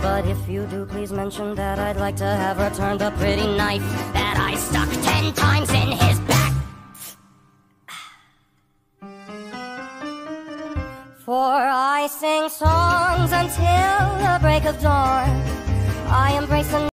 But if you do, please mention that I'd like to have returned the pretty knife that I stuck 10 times in his back. For I sing songs until the break of dawn. I embrace the